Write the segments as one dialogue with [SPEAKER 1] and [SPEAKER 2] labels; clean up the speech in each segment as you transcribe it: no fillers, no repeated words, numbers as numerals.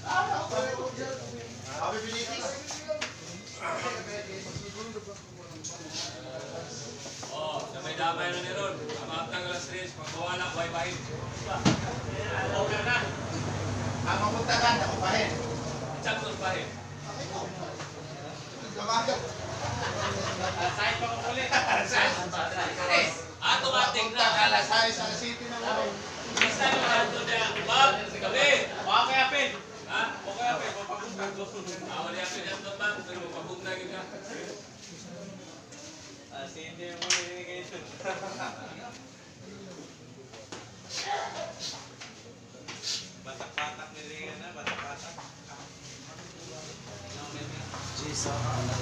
[SPEAKER 1] Oh, damay-damay na ni Ron. Ang matang alas 3, magbawala, buhay-bahin. Over na.
[SPEAKER 2] Ang mapuntahan, ako pahin.
[SPEAKER 1] Saktos bahin.
[SPEAKER 3] Sahit pa kong ulit.
[SPEAKER 1] Automatic na.
[SPEAKER 2] Kalasay sa city na mo.
[SPEAKER 1] Basta yung hanto niya. Bob, gabi.
[SPEAKER 3] Okay, Apin.
[SPEAKER 1] Ha?
[SPEAKER 3] Okay, Apin. Papagundang ko.
[SPEAKER 1] Wala yung pinagtotman, pero mapagugna yun ka.
[SPEAKER 3] Hindi mo nilingation. Batak-batak nilingan na, batak-batak.
[SPEAKER 2] Jisa,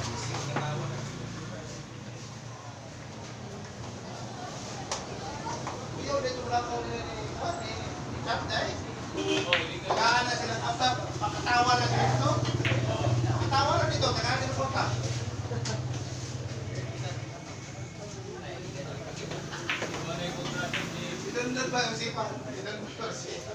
[SPEAKER 2] Uyo, dito lang ako ni Chap, dahil. Tagaan na silang after, makatawa lang dito. Makatawa lang dito, tagaan din po ka. Idundod ba yung sipan? Idundod ba yung sipan?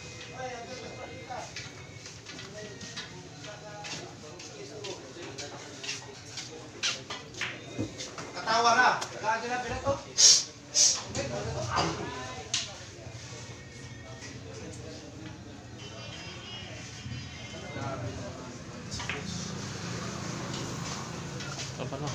[SPEAKER 2] Katawa na. Tagaan din na pinato.
[SPEAKER 4] Apa no?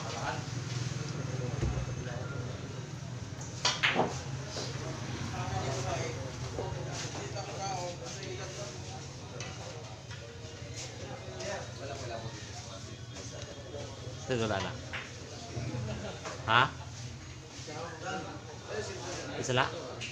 [SPEAKER 4] Ito na. Ha? Isa lang?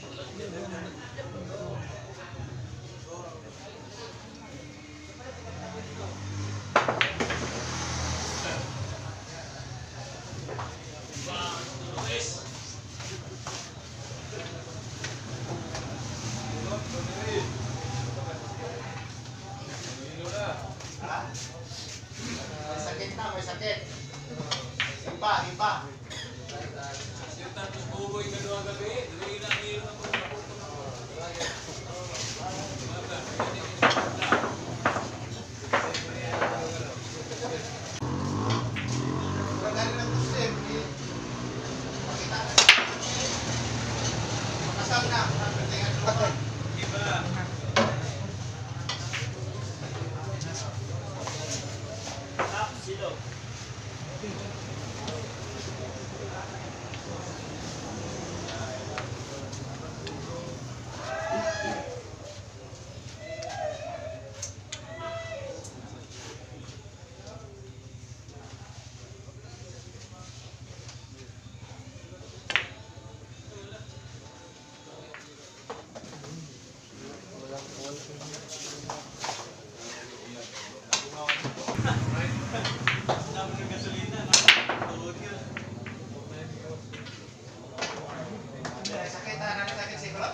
[SPEAKER 2] May sakit na, may sakit. Iba, iba.
[SPEAKER 1] Yung tapos buboy ka doon gabi, dili na ngayon ako
[SPEAKER 2] Magaling ng gusto eh. Pakita na. Makasal na.
[SPEAKER 3] Iba. Silo. Dami ng gasolina, no? Tuhod yun.
[SPEAKER 2] Sakit na, sakit siguro.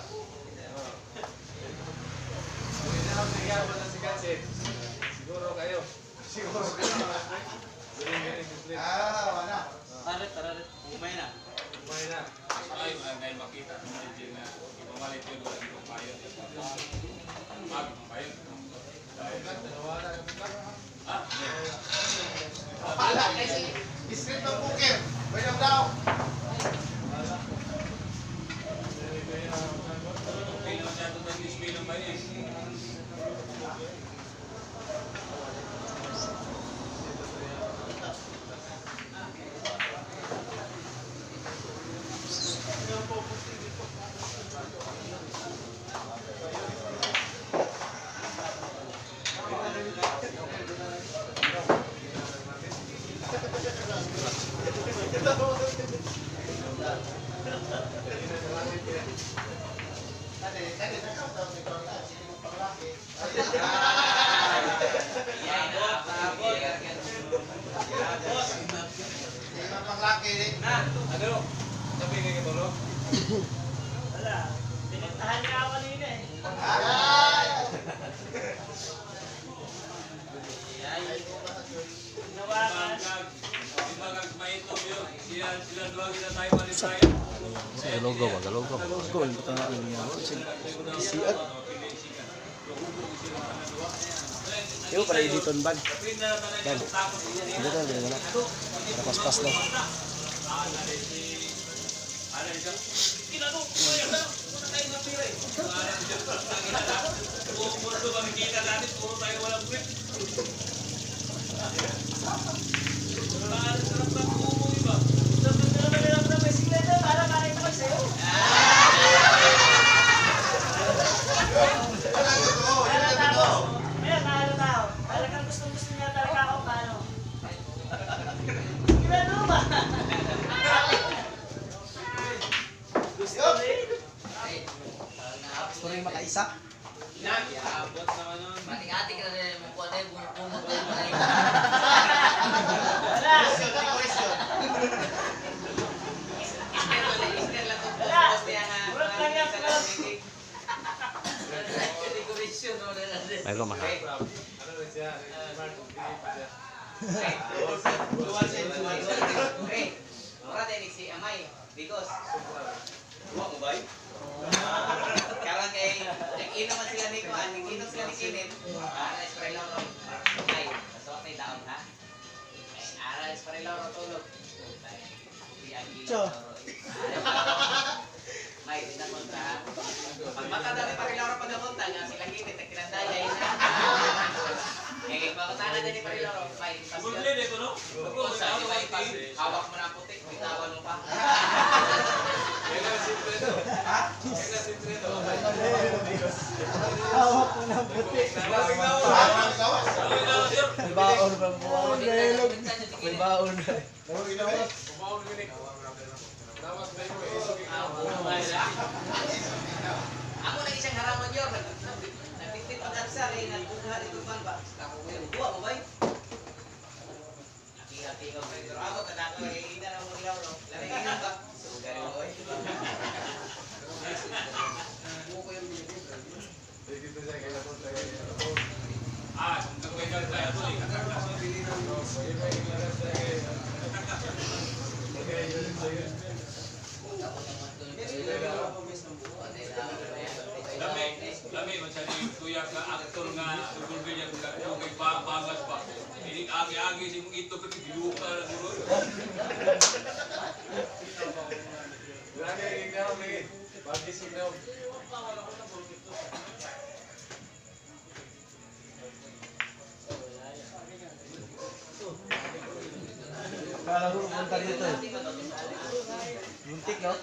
[SPEAKER 1] siguro kayo.
[SPEAKER 2] Siguro. Wala.
[SPEAKER 3] Tarit. Umay na.
[SPEAKER 1] Ay, ngayon makita naman din na ipamalit yun wala yung payo. Payo. Ha?
[SPEAKER 2] Pala, kasi street ng bukir. Pwede daw.
[SPEAKER 1] Okay naman siya ito ng display ng bayan. Ano? Sabi kayo katulog?
[SPEAKER 3] Wala. Pinagtahan niya ako kanina eh. Nawakan.
[SPEAKER 1] Sila dua kita tayo malisayan.
[SPEAKER 4] Sa logo ba? Logo ba?
[SPEAKER 2] Goal, ito na niya. Siat.
[SPEAKER 5] Yung para editon bag.
[SPEAKER 1] Kapin na naman
[SPEAKER 5] Dan.
[SPEAKER 1] yung tapos niya.
[SPEAKER 5] Dito na, dito na. Napaspas na.
[SPEAKER 1] Ano siya? Kinano, wala tayong napira eh. Buong mundo kami kita natin, puro tayo walang grip. Sarap na kumo, iba.
[SPEAKER 3] Sabi ko naman nila ng bisikleta para makita ko sa'yo. Mahalata ako. Ayan, mahalata ako. Talagang gustong-gusto niya talaga ako paano. Kinano ba? Gusto rin.
[SPEAKER 5] Gusto rin makaisa.
[SPEAKER 1] Abot naman nun.
[SPEAKER 6] Mati-ati ka na rin mo po na yung bumubog ko yung mga
[SPEAKER 3] Wala.
[SPEAKER 2] Decoration.
[SPEAKER 6] isker lang ito po.
[SPEAKER 3] Wala.
[SPEAKER 6] Post niya nga.
[SPEAKER 3] Urot lang yan, Flor.
[SPEAKER 6] Decoration no na natin.
[SPEAKER 4] May goma.
[SPEAKER 1] Ano rin siya? Smart.
[SPEAKER 6] Okay. Mura din si Amay. Bigos. Buwa mo ba? Karon kay nag-inom man sila ni Kuan, nag-inom sila ni Kinit. Spray lang ron. Ay, so tay down ha. Ay, spray lang ron tulog. May pinapunta ha. Pag matadali pa rin lang ron pagkapunta nga sila Kinit nagkinandaya yun ha. Eh, pakutanan din ni Parilaro. May
[SPEAKER 1] Gulin ito, no?
[SPEAKER 6] Kung sa di ba hawak mo na ang putik, bitawan mo pa.
[SPEAKER 1] Kaya na simple ito. Kaya na simple ito.
[SPEAKER 5] Hawak mo ng puti.
[SPEAKER 1] Lalawin na ako.
[SPEAKER 2] Ang gawas.
[SPEAKER 1] Lalawin na ako, sir.
[SPEAKER 5] May baon ba? May baon ba?
[SPEAKER 1] Kumawag ko ni. Dapat ba yung
[SPEAKER 6] Ako lagi siyang haraman yun. Nagtitit ang kapsar eh. Nagbuha dito man ba? Buwa mo ba? Hati-hati ka ba? Pero ako tanako eh. Hindi na mo ilaw no. Lalagay na ba? Sugar mo ba?
[SPEAKER 1] kung nagway tayo tuloy. Lami man siya ni kuya ka aktor nga tugulbil niya kay bagas pa. Ini agi-agi si mong ito kasi biluka na siguro. Lagi ikaw ni bagi sinaw.
[SPEAKER 5] Kala ko punta dito. Muntik no?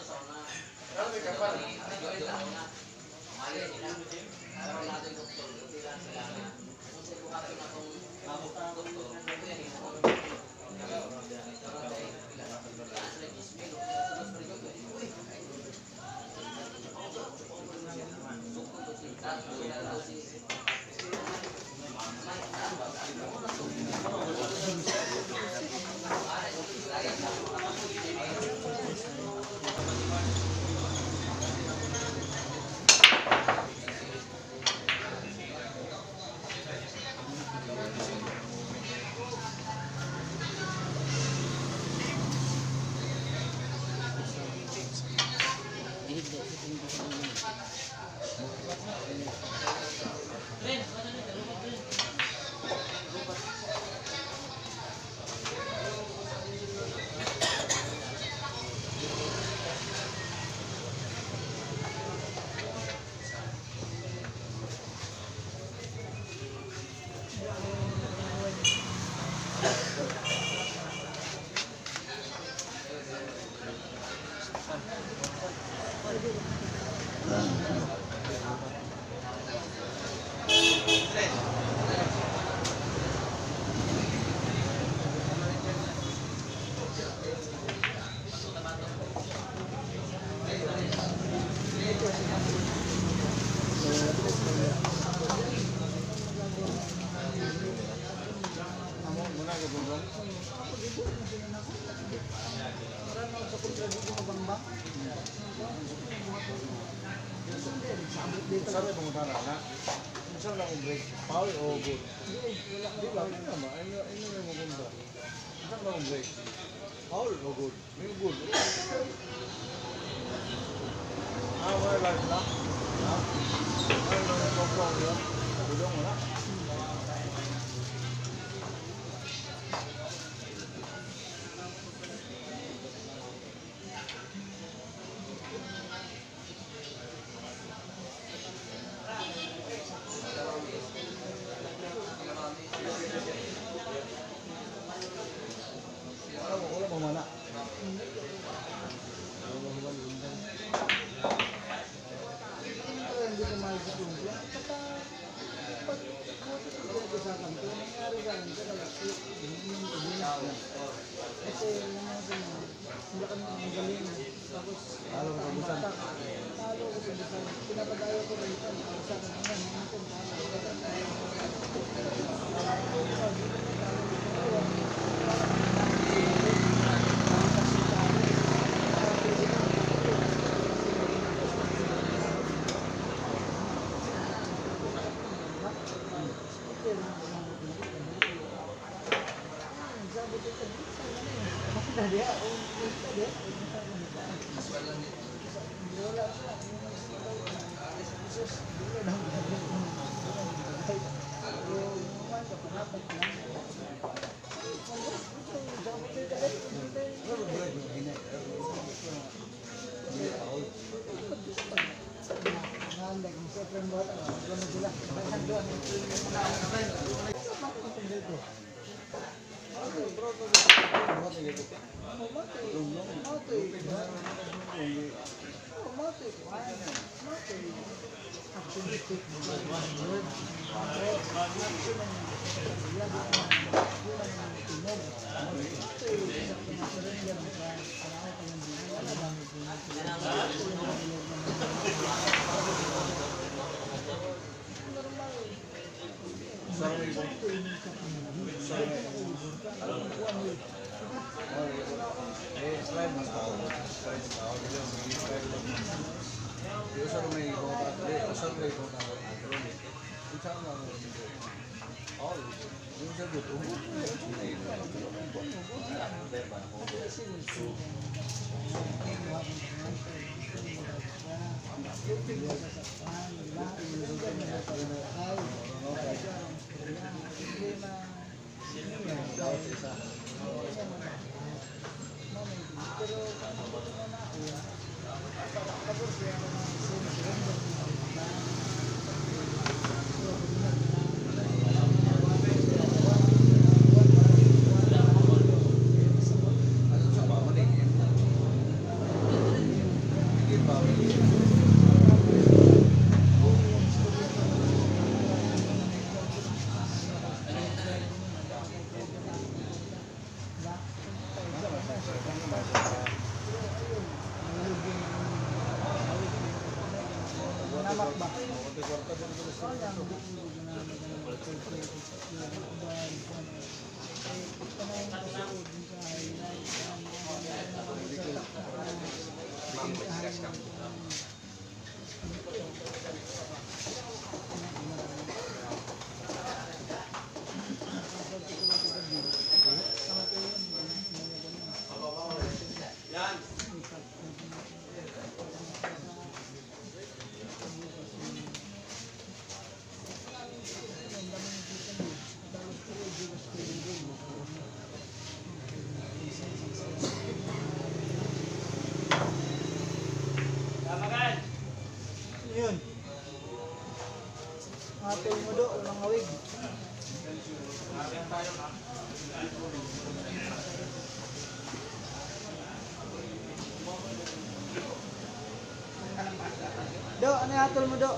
[SPEAKER 5] Sabi mo na na. Unsa lang ang break? Foul o good? Di ba? Ano naman? Ano na mo ganda? Unsa lang ang break? Foul o good? May good. Wala lang na. Ano na ang problem? Bulong wala.
[SPEAKER 3] Yun. Ating mudo, ulang awig. Do, ano yung atol mo, Do?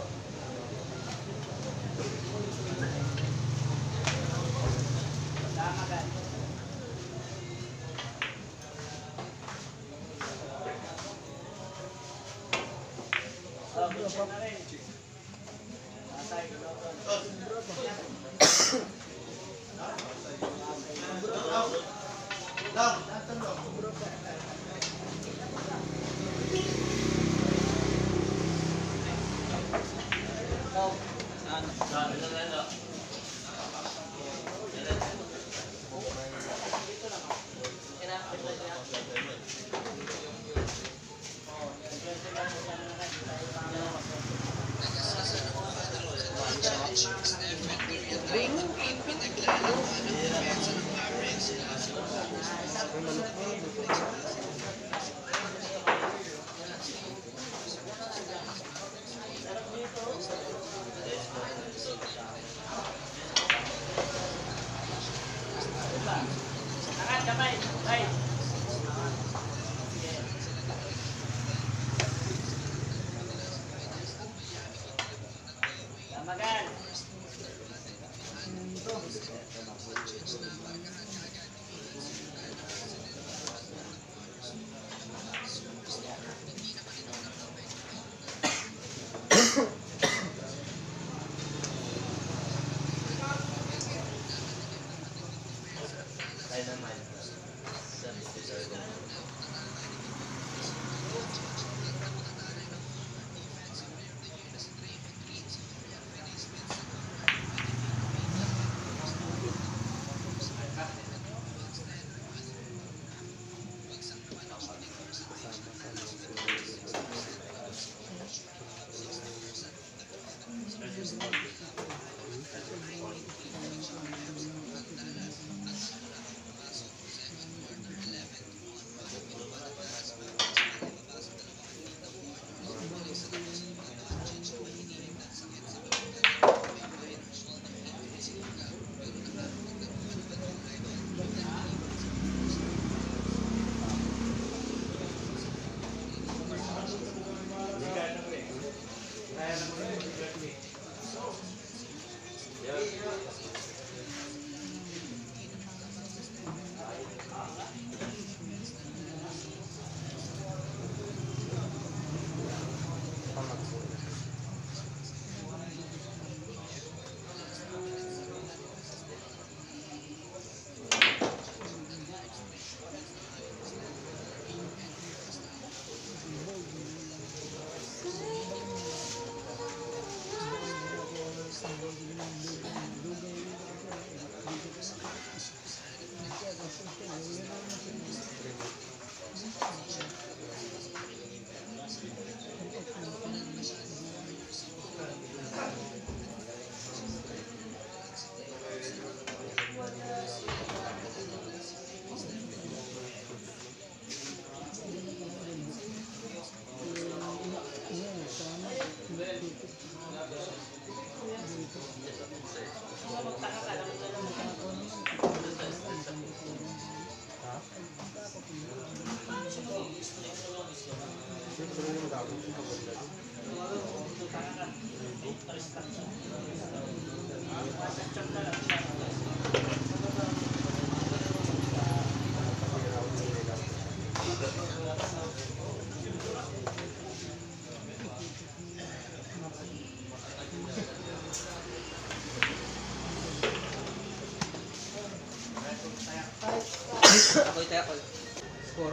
[SPEAKER 6] Ako ito ako. Score?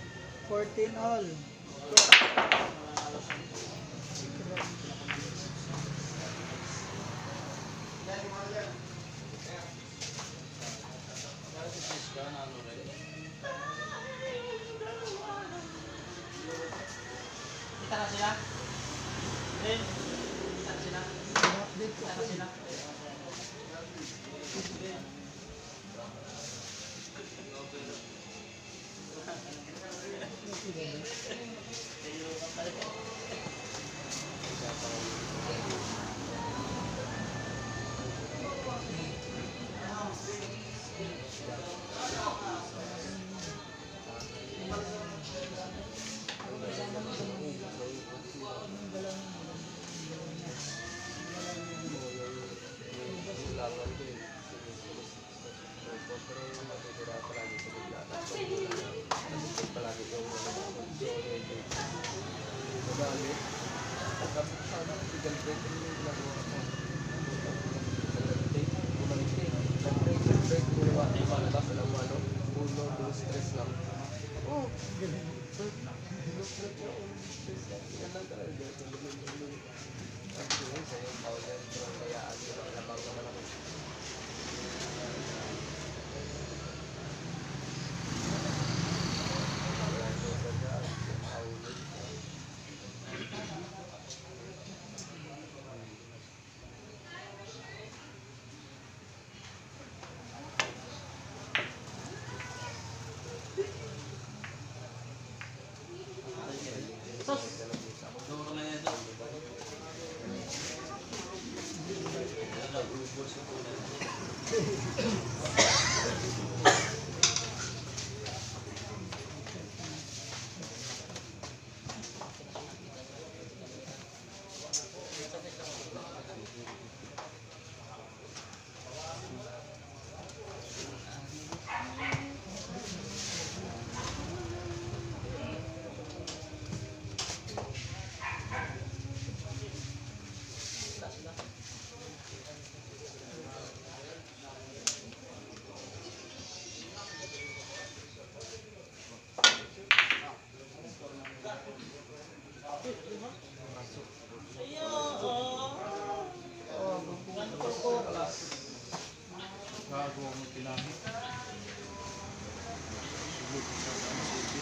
[SPEAKER 3] 14 all.
[SPEAKER 6] Kita na sila? Kita na sila? Kita na sila?
[SPEAKER 5] Gago ang tinahi. Sulod sa dami sa ibig.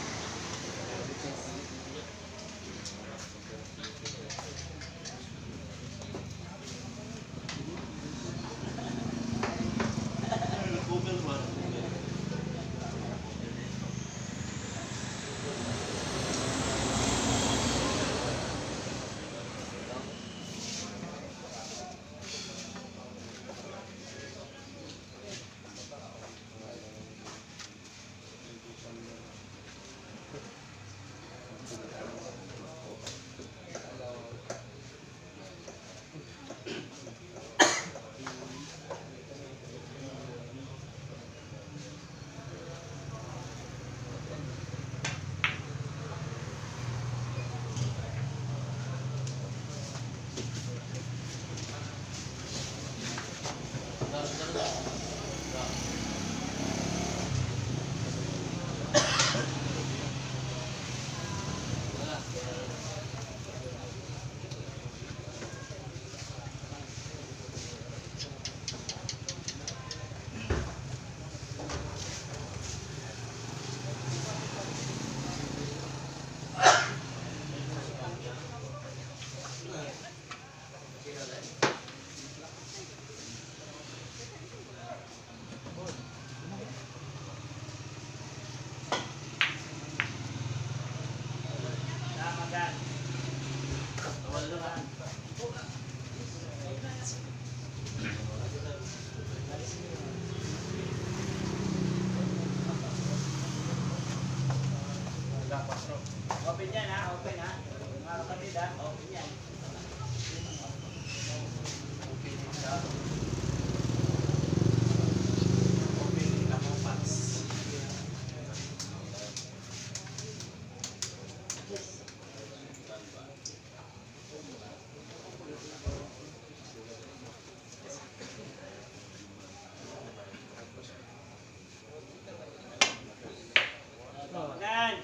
[SPEAKER 3] Open yan ha, open ha. Mga kapatid ha, open yan. Magan!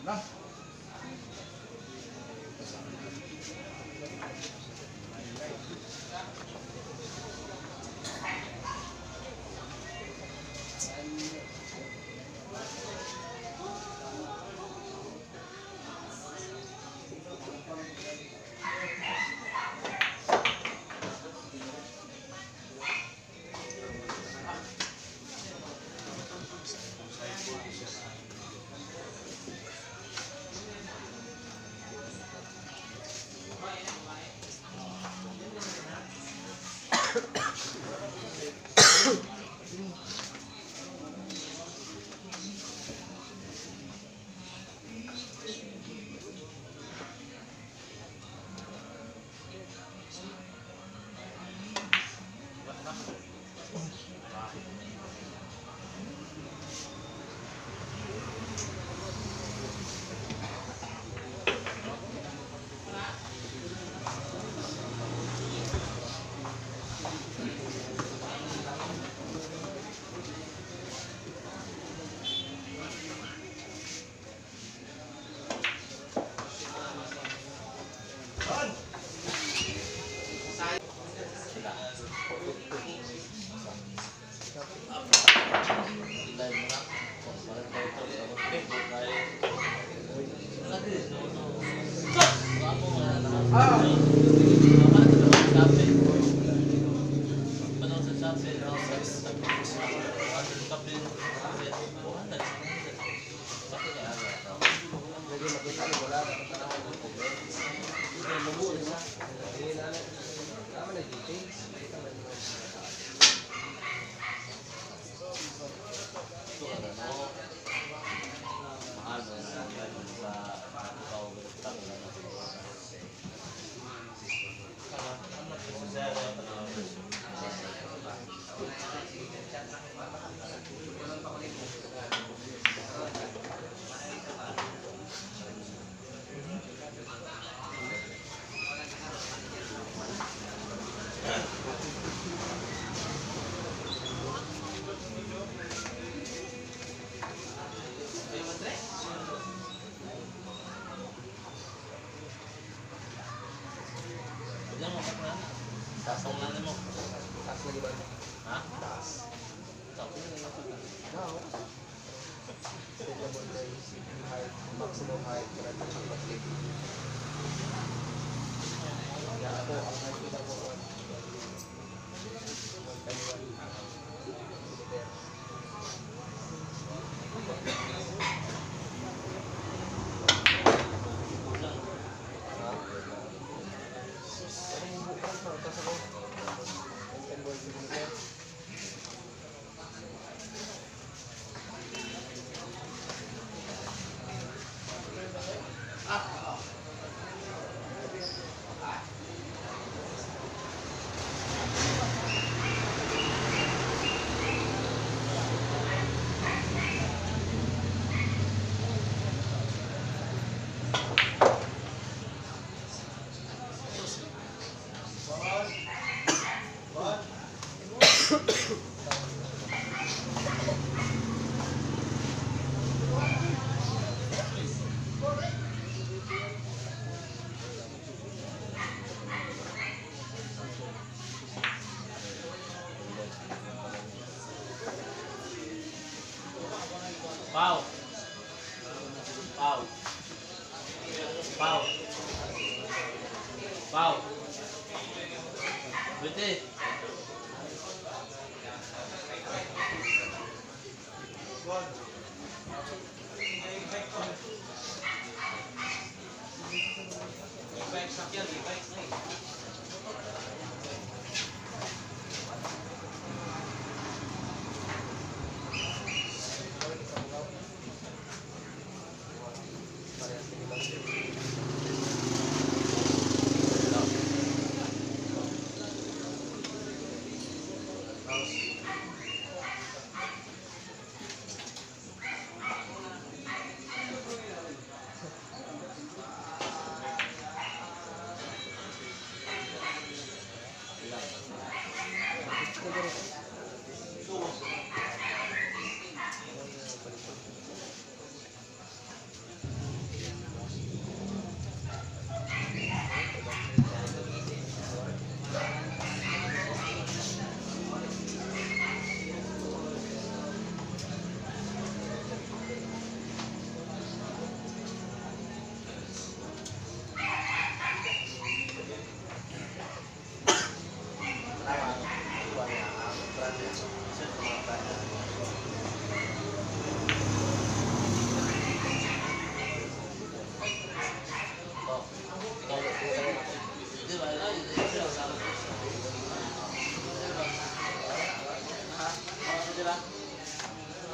[SPEAKER 5] Nah.
[SPEAKER 6] Pau. Pau. Pau. Pau. Berhenti. Baik sakit, baik naik.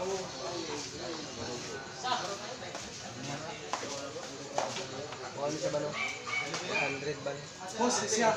[SPEAKER 5] Post siya.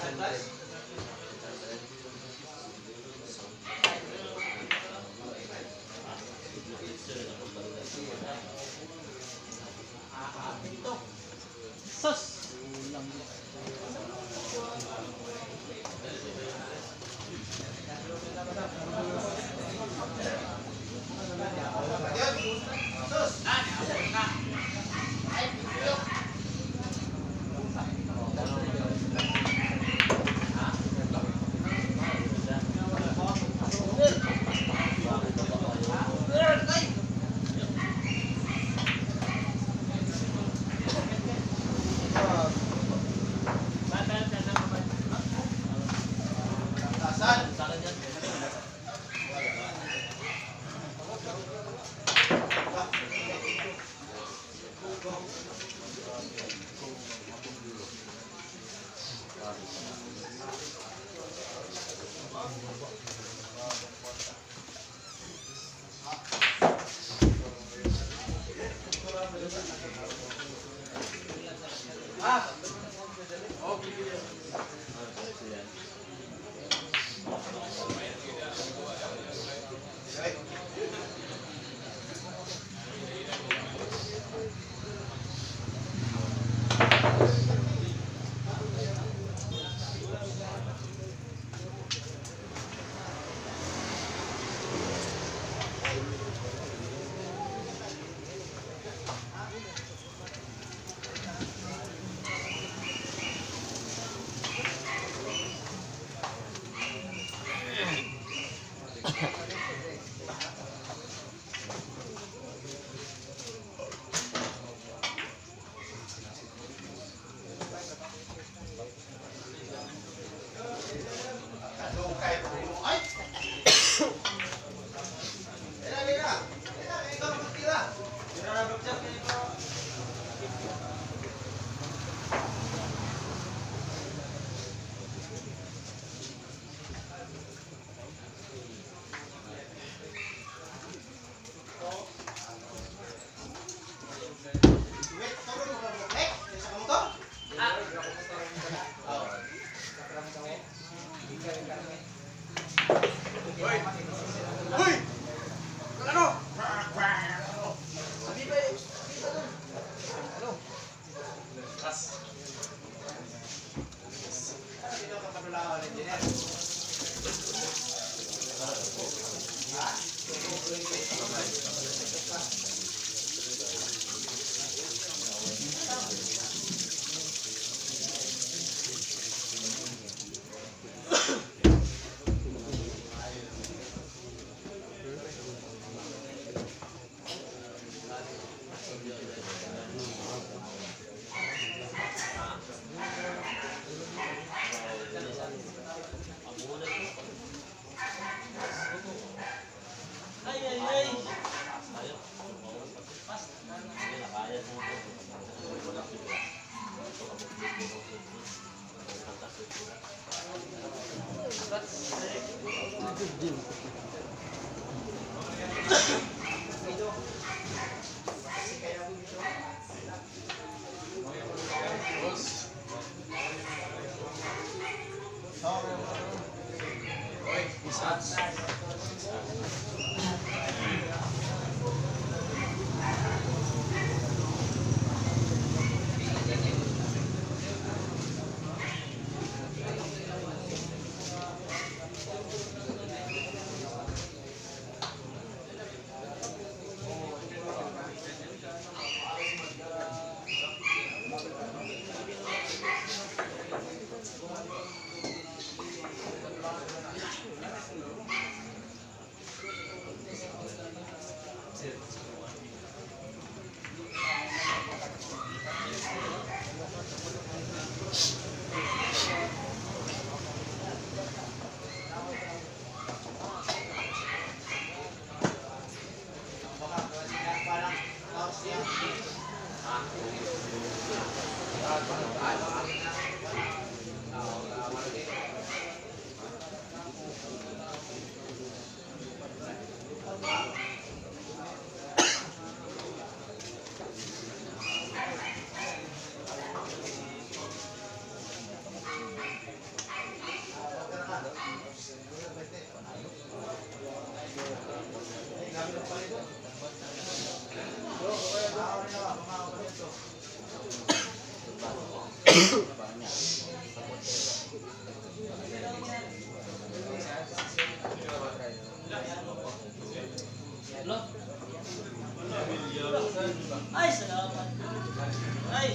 [SPEAKER 3] Ay, salamat. Ay.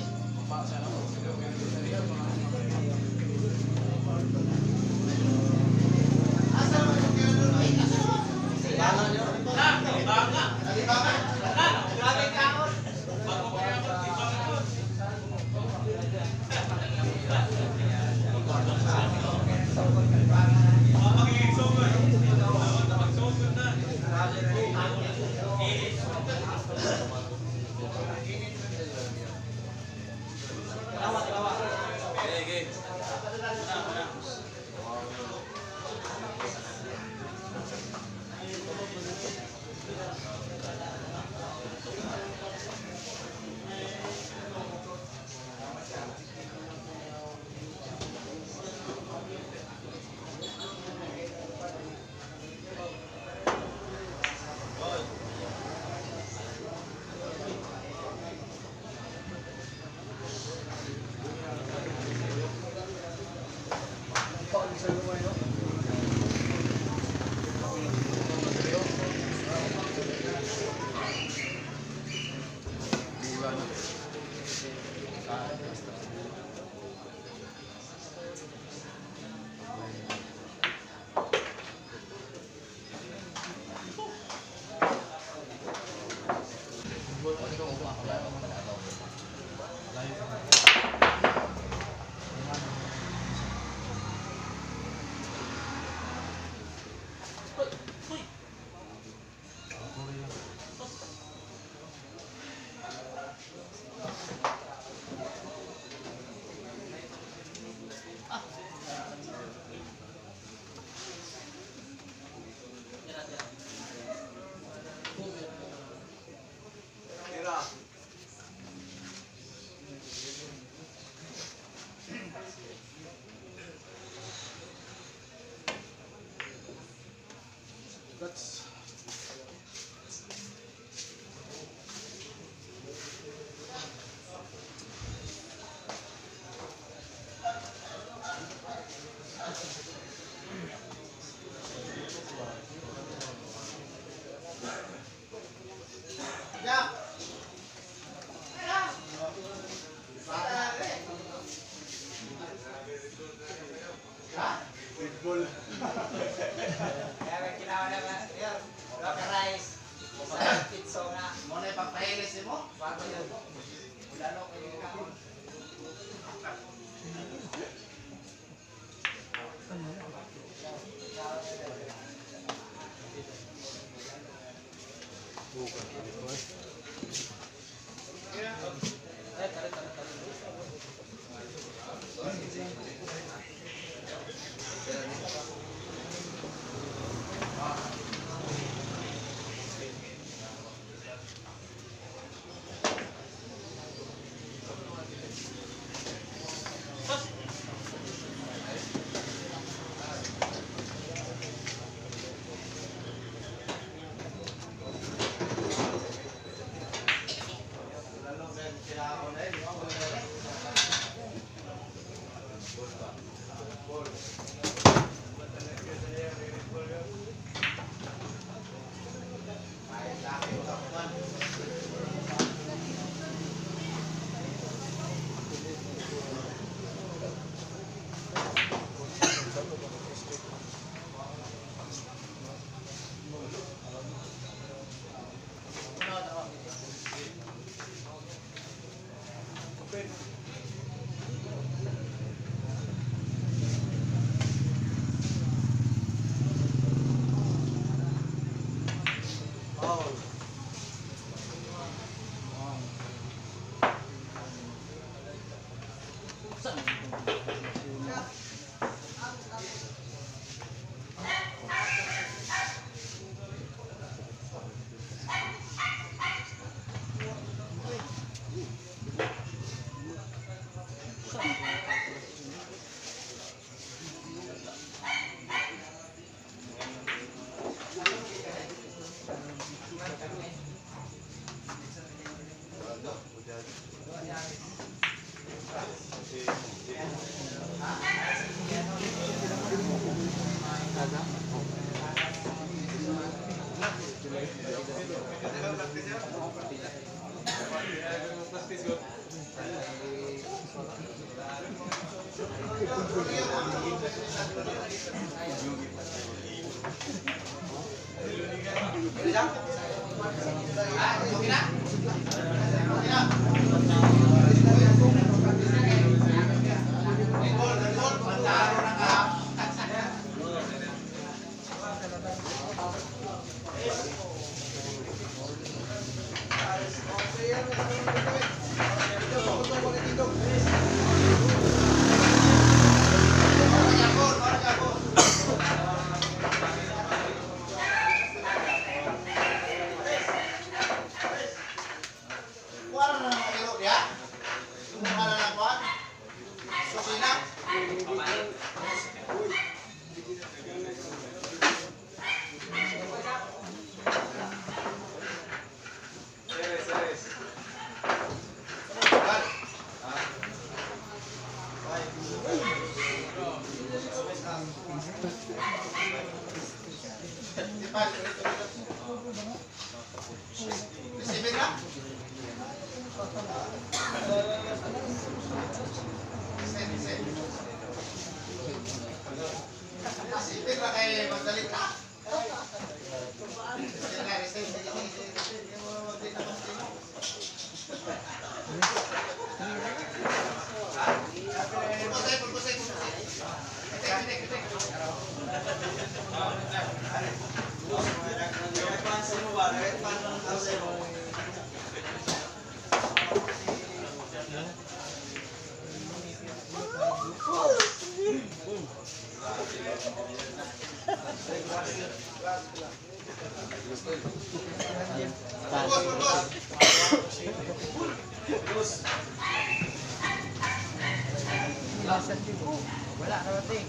[SPEAKER 2] Asa naman yung kinadun? Ay, asa naman?
[SPEAKER 1] Banga.
[SPEAKER 2] Nalibangan.
[SPEAKER 6] Grabe kaon.
[SPEAKER 1] Bago pa yan, banga yun.
[SPEAKER 5] That's
[SPEAKER 2] Ya.
[SPEAKER 6] Kaya may kinawa na nga. Yun. Rocker rice. Sa pizza nga.
[SPEAKER 2] Mo na ipagpahilis mo?
[SPEAKER 6] Bago yun. Lalo ko yung kaon.
[SPEAKER 2] Okay na? Okay na? Gol, pantalo na ka. Wala na naman kayo ya? Wala na kuhan? Susi na? Receive na? Sipin na kay Magdalita.
[SPEAKER 3] Wala, karating.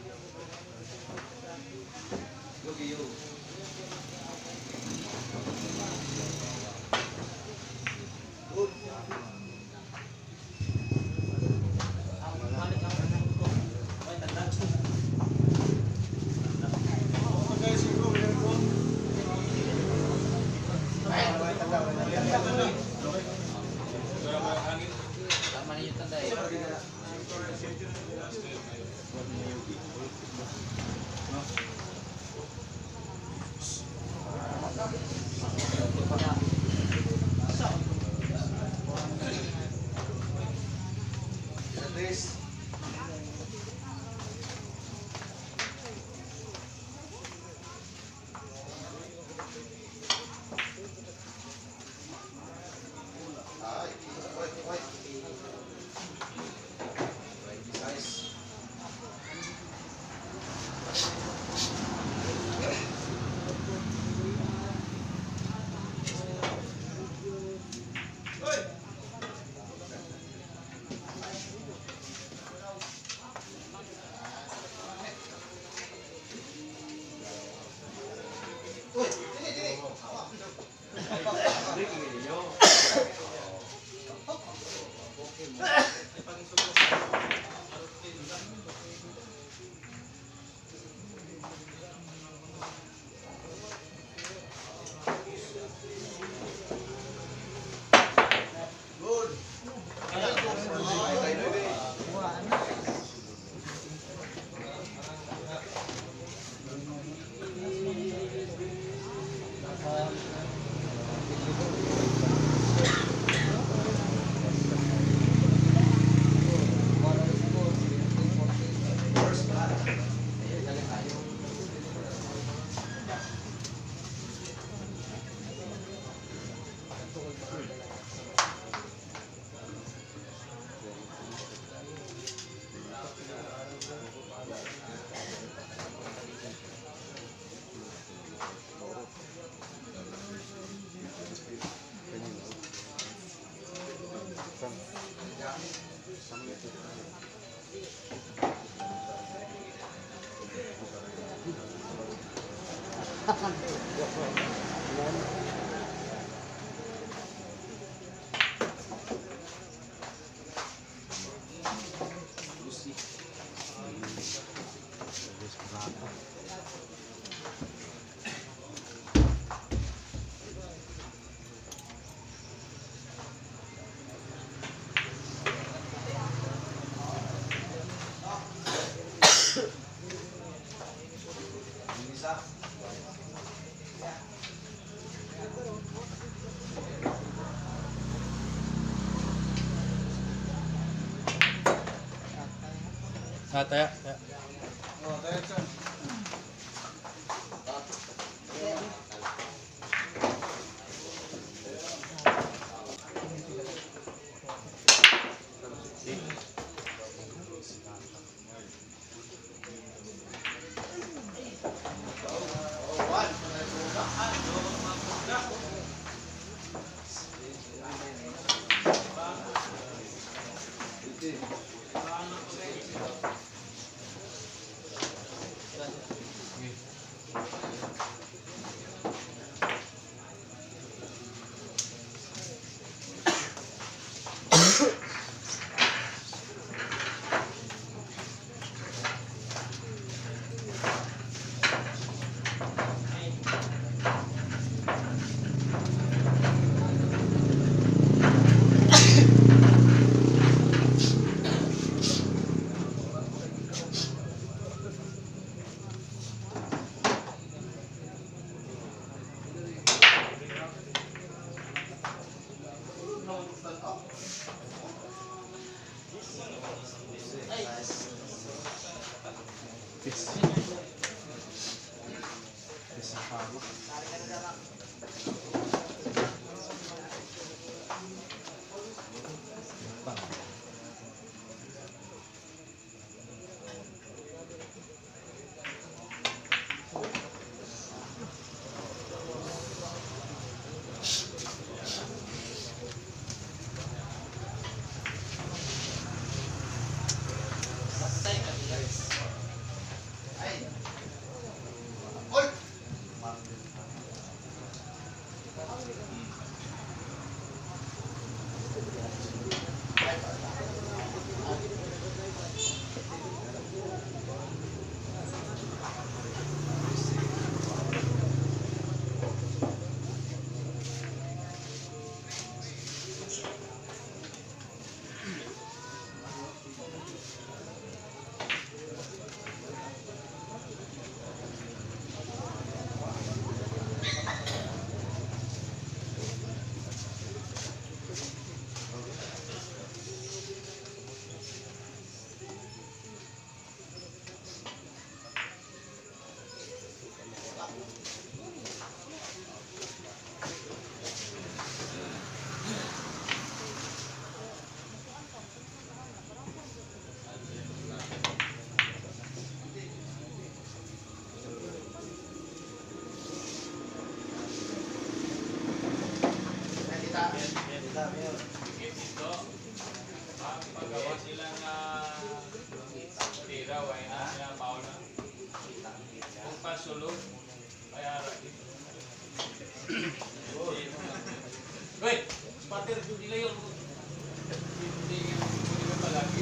[SPEAKER 6] Yo, yo.
[SPEAKER 5] Taya. Oh, taya sir.
[SPEAKER 1] Ito, paggawa silang tira, ay na sila pauna. Kung pasulog, ay harapin. Wait, spatter, hindi kayo. Hindi ka palagi.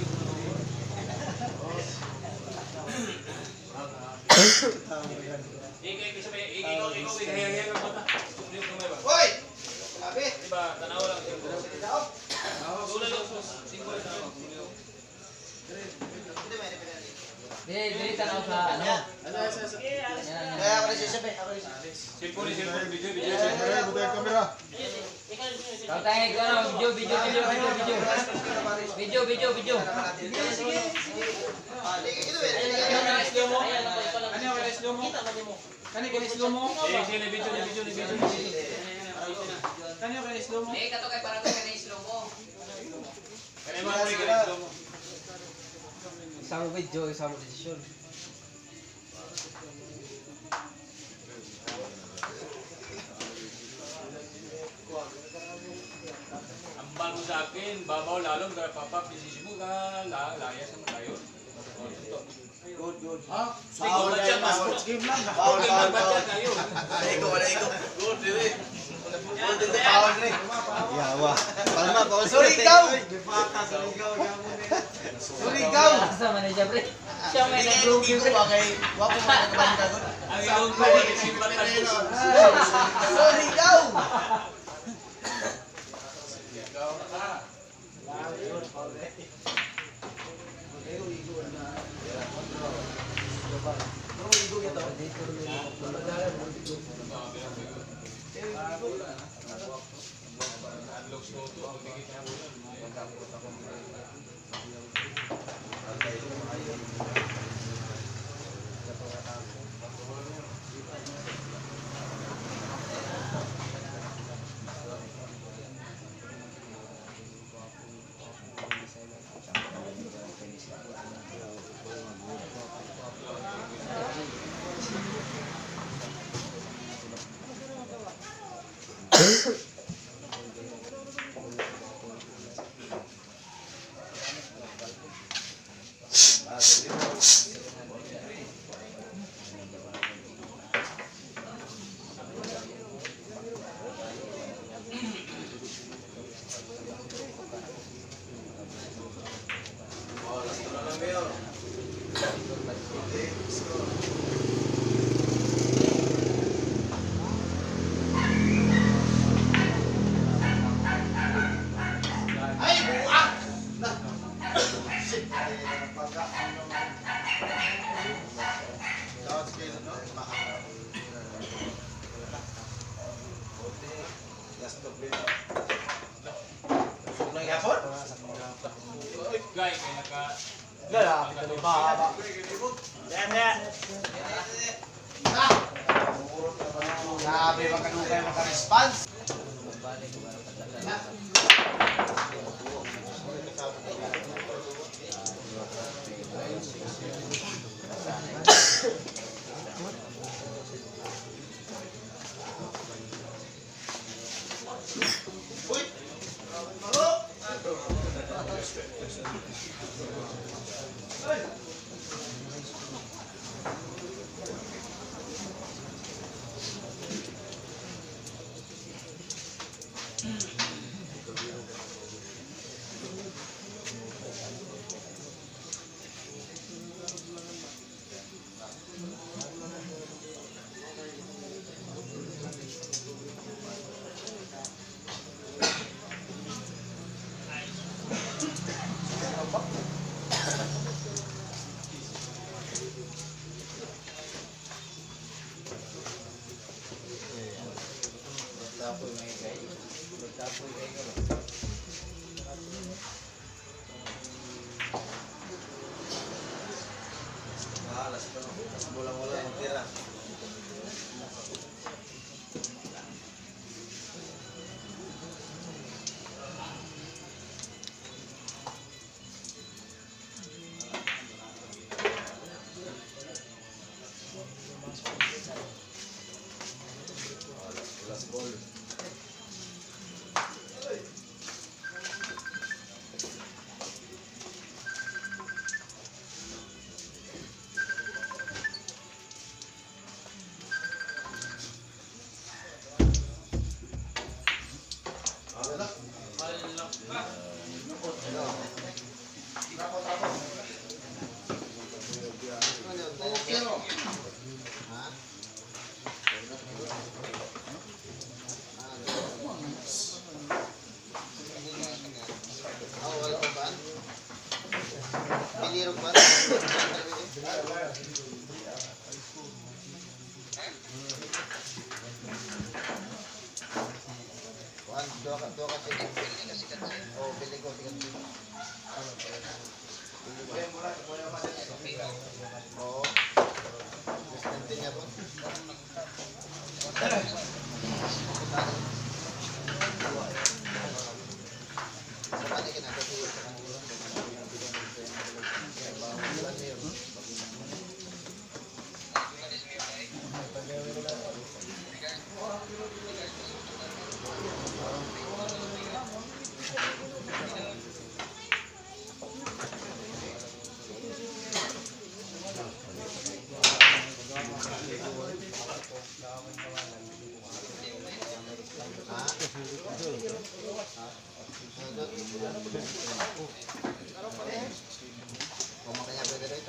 [SPEAKER 1] Ikaw, hiyang ang mata.
[SPEAKER 2] Hoy! Sabi!
[SPEAKER 1] Diba, tanaw lang siya. Dula lang po, single na ako.
[SPEAKER 3] Dili tanaw sa ano.
[SPEAKER 2] Kaya ako rin sisabi.
[SPEAKER 1] Cellphone, video.
[SPEAKER 5] Buta yung kamera.
[SPEAKER 3] Tayo ko ano, video.
[SPEAKER 2] Sige. Ito eh.
[SPEAKER 1] Sini video.
[SPEAKER 6] Eh, kato kay para to kay na slow mo.
[SPEAKER 1] Kaya mo ako rin mo.
[SPEAKER 3] Isang video, isang desisyon.
[SPEAKER 1] Ang bago sa akin, babaw lalong papap, desisyon mo ka, layas mo tayo.
[SPEAKER 2] Good.
[SPEAKER 1] Ikaw na siya, mas
[SPEAKER 3] Game lang.
[SPEAKER 2] Foul,
[SPEAKER 1] Okay,
[SPEAKER 2] foul,
[SPEAKER 1] magbatya
[SPEAKER 2] foul.
[SPEAKER 1] tayo.
[SPEAKER 6] Wala iko.
[SPEAKER 2] Foul din to, foul din. Yawa. Palma, foul. Suligaw! Suligaw!
[SPEAKER 3] Sama na siya, pre. Siya may
[SPEAKER 2] Hindi
[SPEAKER 3] nag-rookie,
[SPEAKER 2] ko
[SPEAKER 3] pre.
[SPEAKER 2] ba kay wapo mo nagkabanda ko.
[SPEAKER 1] Ang ilong ko, isipan na po.
[SPEAKER 2] Suligaw! Ay, buak! Shit!
[SPEAKER 1] Guys, kaya naka...
[SPEAKER 2] Grabe, makadugay maka-response. Uy! Bola-bola tira. Last ball. Pilirog ba? Dua ka sikat. Oh, pili ko sikat. Oo. Gusto niya po. Makanya pwede rin ito.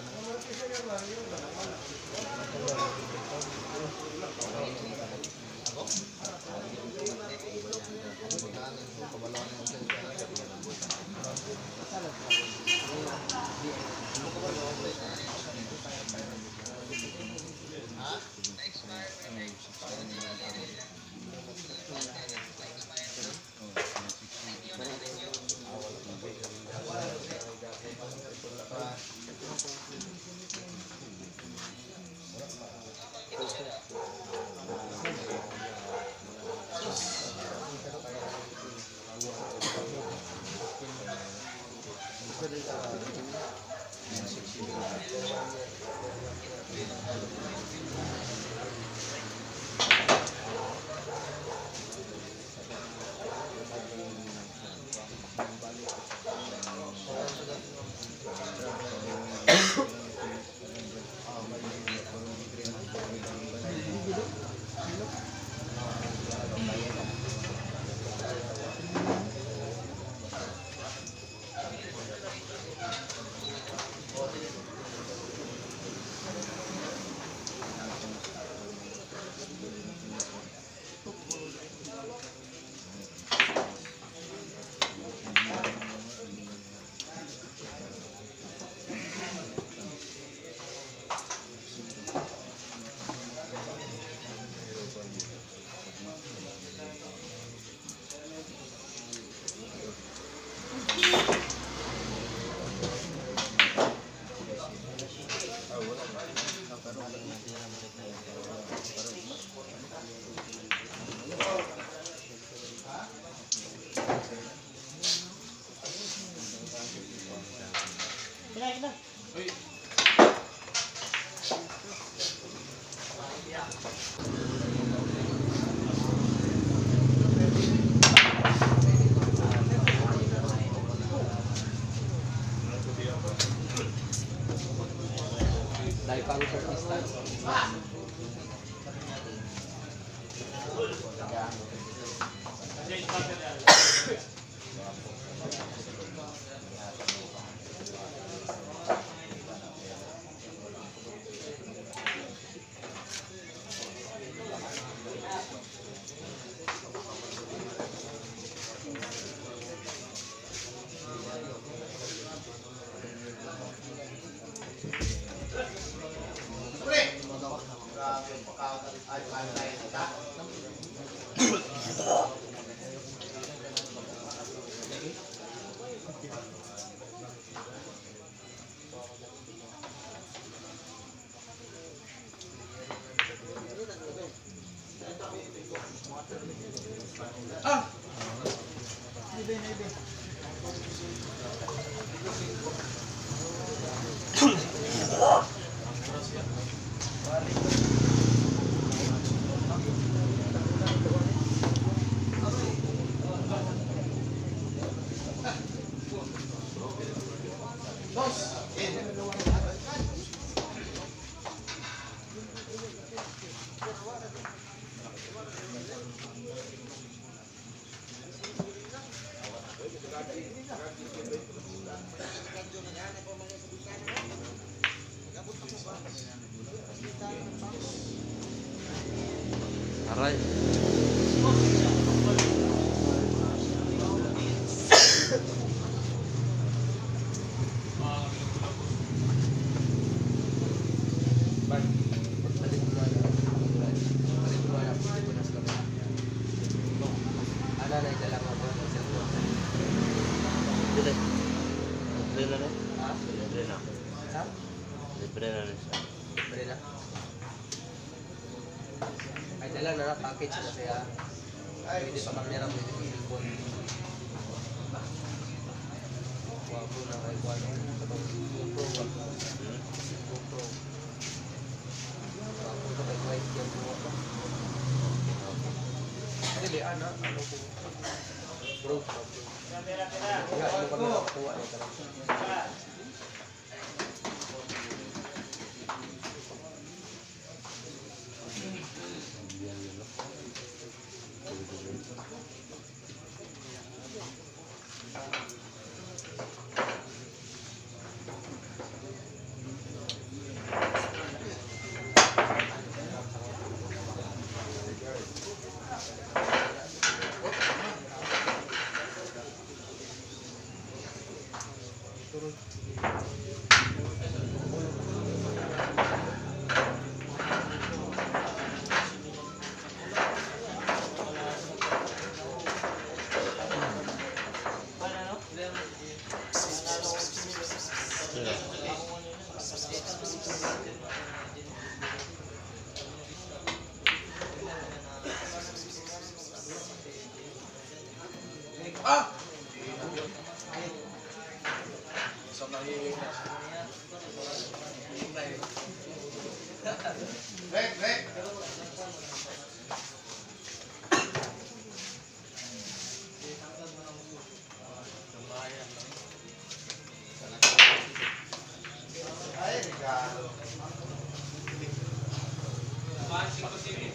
[SPEAKER 4] Aray. Libre. Libre na rin. Libre na. Libre na rin siya.
[SPEAKER 7] Ay, dala na package na siya. Pwede pa kami na pwede i-ilbon. Wapo na kay Guano. GoPro. GoPro. Wapo na kay White yan po. Dili, ano po? Bro.
[SPEAKER 3] Pera.
[SPEAKER 7] Kaya ano kami nakakuha nito. Ah!
[SPEAKER 2] Break, break. Ay, regalo.
[SPEAKER 1] Mancing ko sini.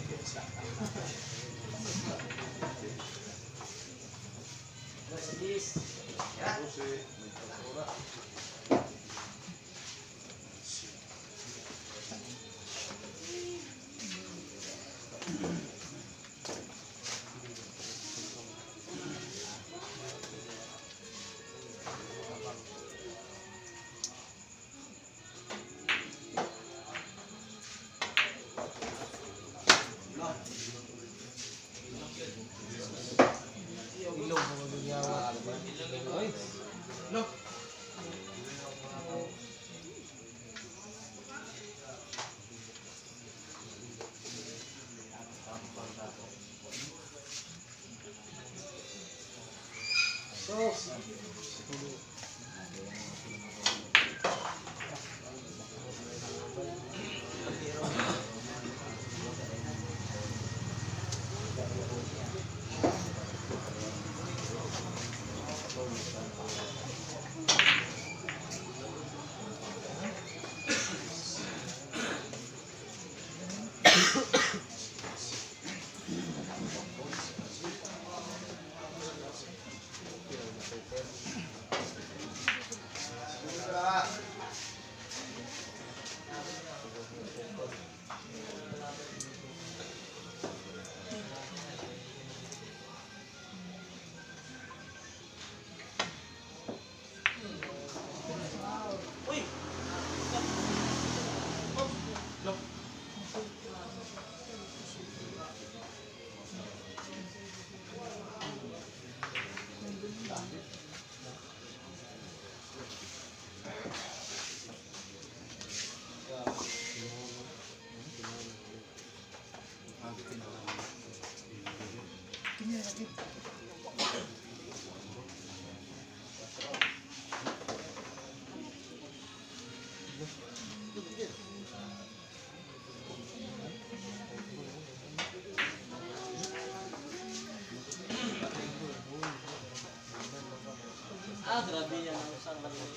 [SPEAKER 3] Ah, grabe yan. Ang isang maliit.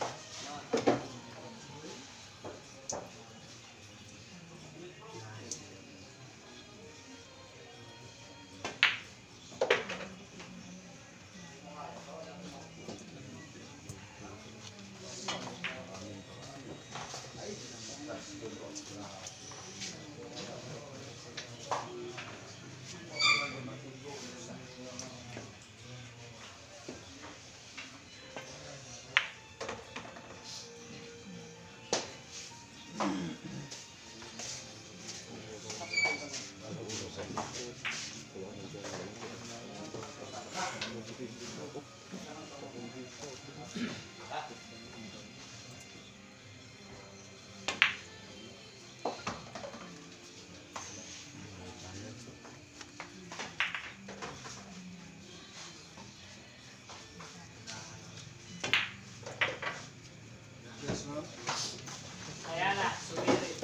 [SPEAKER 3] Kaya na, sumirit.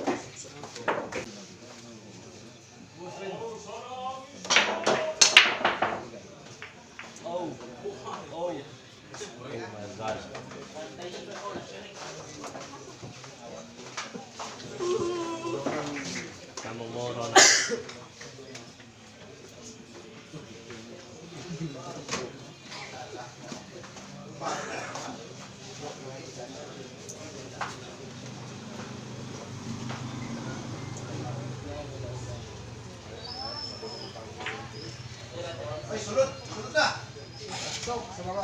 [SPEAKER 3] Oh. Oh, yeah.
[SPEAKER 4] Oh my gosh. Kamu moron.
[SPEAKER 2] Ay, sulod. Sulod na. Stop, sa baba.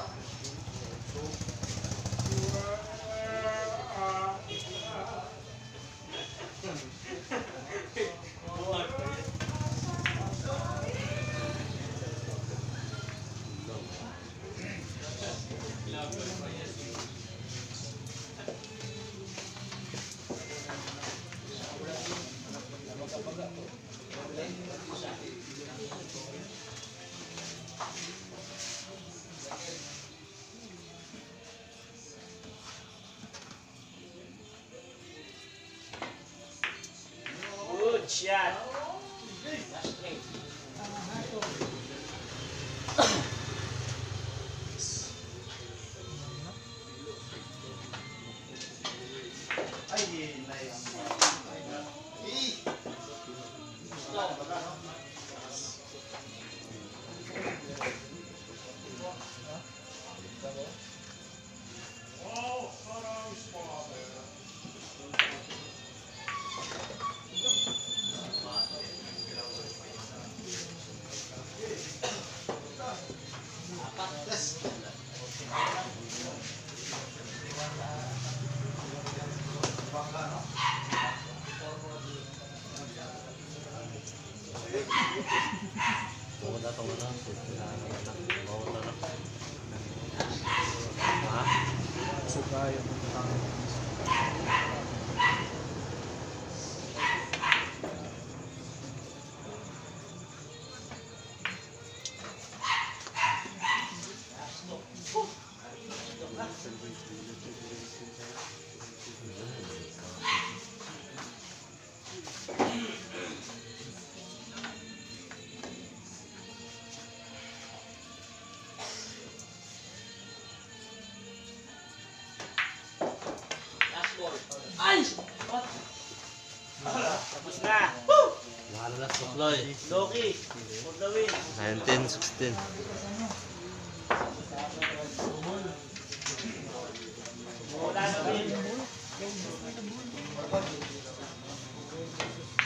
[SPEAKER 3] Coach yan. Last play.
[SPEAKER 4] Tungkol na tungkol na. Bawal na. Ha?
[SPEAKER 5] Sugaya mo tang.
[SPEAKER 6] Last ball.
[SPEAKER 3] Ay! Tapos na.
[SPEAKER 4] Mahal na suploy.
[SPEAKER 3] Loki. For the win.
[SPEAKER 4] 19-16.
[SPEAKER 3] Wala na win.